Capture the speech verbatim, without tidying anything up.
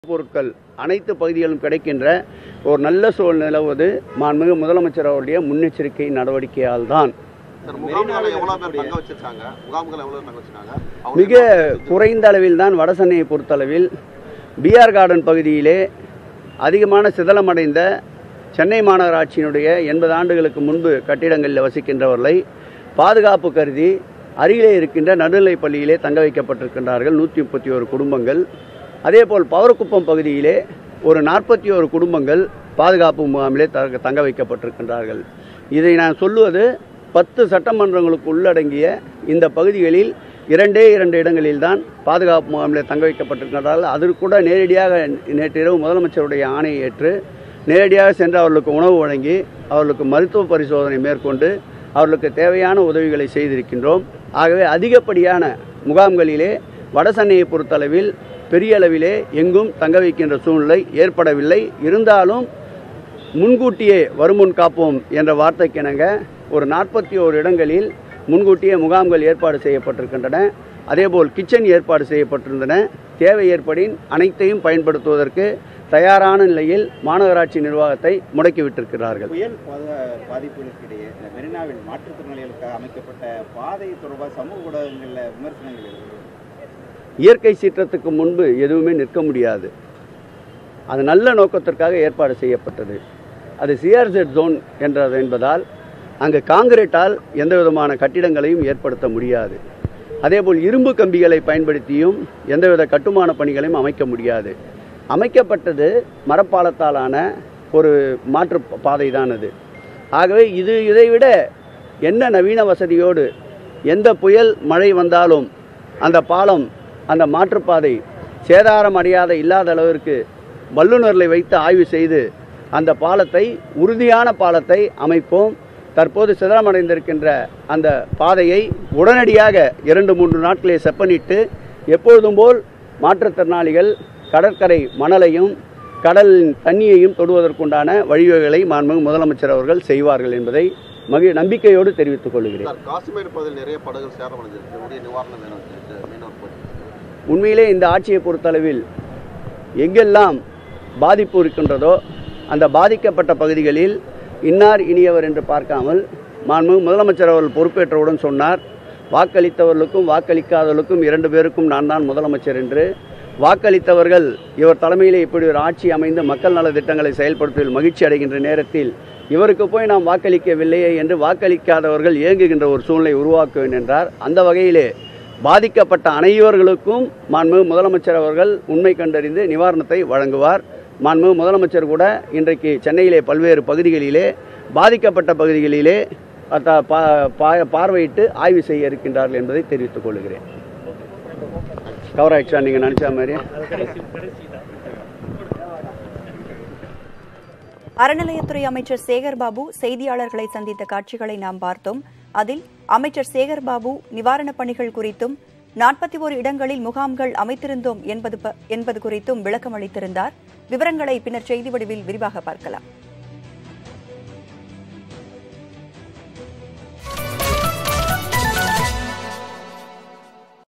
பொருட்கள் அனைத்து பகுதிகளிலும் கிடைக்கின்ற ஒரு நல்ல சூழல் நிலவுவது மாண்புமிகு முதலமைச்சர் அவருடைய முன்னெச்சரிக்கை நடவடிக்கையால் தான். மிக குறைந்த அளவில் தான் வடசென்னையை பொறுத்தளவில் பிஆர் கார்டன் பகுதியிலே அதிகமான சிதலமடைந்த சென்னை மாநகராட்சியினுடைய எண்பது ஆண்டுகளுக்கு முன்பு கட்டிடங்களில் வசிக்கின்றவர்களை பாதுகாப்பு கருதி அருகிலே இருக்கின்ற நடுநிலைப் பள்ளியிலே தங்க வைக்கப்பட்டிருக்கின்றார்கள் நூற்றி முப்பத்தி ஒரு குடும்பங்கள். அதேபோல் பவரக்குப்பம் பகுதியிலே ஒரு நாற்பத்தி ஒரு குடும்பங்கள் பாதுகாப்பு முகாமிலே தங்க வைக்கப்பட்டிருக்கின்றார்கள். இதை நான் சொல்லுவது பத்து சட்டமன்றங்களுக்கு உள்ளடங்கிய இந்த பகுதிகளில் இரண்டே இரண்டு இடங்களில் தான் பாதுகாப்பு முகாமிலே தங்க வைக்கப்பட்டிருக்கின்றார்கள். அதற்கு கூட நேரடியாக நேற்றிரவு முதலமைச்சருடைய ஆணையை ஏற்று நேரடியாக சென்று அவர்களுக்கு உணவு வழங்கி அவர்களுக்கு மருத்துவ பரிசோதனை மேற்கொண்டு அவர்களுக்கு தேவையான உதவிகளை செய்திருக்கின்றோம். ஆகவே அதிகப்படியான முகாம்களிலே வடசென்னையை பொறுத்தளவில் பெரிய அளவிலே எங்கும் தங்க வைக்கின்ற சூழ்நிலை ஏற்படவில்லை. இருந்தாலும் முன்கூட்டியே வருமுன் காப்போம் என்ற வார்த்தைக்கிணங்க ஒரு நாற்பத்தி ஓரு இடங்களில் முன்கூட்டியே முகாம்கள் ஏற்பாடு செய்யப்பட்டிருக்கின்றன. அதேபோல் கிச்சன் ஏற்பாடு செய்யப்பட்டிருந்தன. தேவை ஏற்படின் அனைத்தையும் பயன்படுத்துவதற்கு தயாரான நிலையில் மாநகராட்சி நிர்வாகத்தை முடக்கிவிட்டிருக்கிறார்கள். புயல் பாதிப்புகளுக்கிடையே மெரினாவில் மாற்றுத்திறனாளிகளுக்காக அமைக்கப்பட்ட பாதை தொடர்பாக சமூக ஊடகங்களில் விமர்சனங்கள் இயற்கை சீற்றத்துக்கு முன்பு எதுவுமே நிற்க முடியாது. அது நல்ல நோக்கத்திற்காக ஏற்பாடு செய்யப்பட்டது. அது சிஆர்செட் ஜோன் என்றது என்பதால் அங்கு காங்கிரீட்டால் எந்த விதமான கட்டிடங்களையும் ஏற்படுத்த முடியாது. அதேபோல் இரும்பு கம்பிகளை பயன்படுத்தியும் எந்தவித கட்டுமான பணிகளையும் அமைக்க முடியாது. அமைக்கப்பட்டது மரப்பாலத்தாலான ஒரு மாற்று பாதை தான் அது. ஆகவே இது இதைவிட என்ன நவீன வசதியோடு எந்த புயல் மழை வந்தாலும் அந்த பாலம் அந்த மாற்றுப்பாதை சேதாரம் அடையாத இல்லாத அளவிற்கு வல்லுநர்களை வைத்து ஆய்வு செய்து அந்த பாலத்தை உறுதியான பாலத்தை அமைப்போம். தற்போது சிதறமடைந்திருக்கின்ற அந்த பாதையை உடனடியாக இரண்டு மூன்று நாட்களே செப்பனிட்டு எப்பொழுதும் போல் மாற்றுத்திறனாளிகள் கடற்கரை மணலையும் கடலின் தண்ணியையும் தொடுவதற்குண்டான வழிவகைகளை மாண்புமிகு முதலமைச்சர் அவர்கள் செய்வார்கள் என்பதை மகிழ் நம்பிக்கையோடு தெரிவித்துக் கொள்கிறேன். உண்மையிலே இந்த ஆட்சியை பொறுத்தளவில் எங்கெல்லாம் பாதிப்பு இருக்கின்றதோ அந்த பாதிக்கப்பட்ட பகுதிகளில் இன்னார் இனியவர் என்று பார்க்காமல் மாண்புமிகு முதலமைச்சர் அவர்கள் பொறுப்பேற்றவுடன் சொன்னார், வாக்களித்தவர்களுக்கும் வாக்களிக்காதவர்களுக்கும் இரண்டு பேருக்கும் நான் தான் முதலமைச்சர் என்று. வாக்களித்தவர்கள் இவர் தலைமையிலே இப்படி ஒரு ஆட்சி அமைந்து மக்கள் நல திட்டங்களை செயல்படுத்துவதில் மகிழ்ச்சி அடைகின்ற நேரத்தில் இவருக்கு போய் நாம் வாக்களிக்கவில்லையே என்று வாக்களிக்காதவர்கள் இயங்குகின்ற ஒரு சூழ்நிலை உருவாக்குவேன் என்றார். அந்த வகையிலே பாதிக்கப்பட்ட அனைவர்களுக்கும் மாண்புமிகு முதலமைச்சர் அவர்கள் உண்மை கண்டறிந்து நிவாரணத்தை வழங்குவார். மாண்புமிகு முதலமைச்சர் கூட இன்றைக்கு சென்னையிலே பல்வேறு பகுதிகளிலே பாதிக்கப்பட்ட பகுதிகளிலே பார்வையிட்டு ஆய்வு செய்ய இருக்கின்றார்கள் என்பதை தெரிவித்துக் கொள்கிறேன். கவர் ஆயிடுச்சா நீங்கள் நினைச்ச மாதிரி? அறநிலையத்துறை அமைச்சர் சேகர்பாபு செய்தியாளர்களை சந்தித்த காட்சிகளை நாம் பார்த்தோம். அதில் அமைச்சர் சேகர்பாபு நிவாரணப் பணிகள் குறித்தும் நாற்பத்தி ஒரு இடங்களில் முகாம்கள் அமைத்திருந்தோம் என்பது என்பது குறித்தும் விளக்கம் அளித்திருந்தார். விவரங்களை பின்னர் செய்தி வடிவில் விரிவாக பார்க்கலாம்.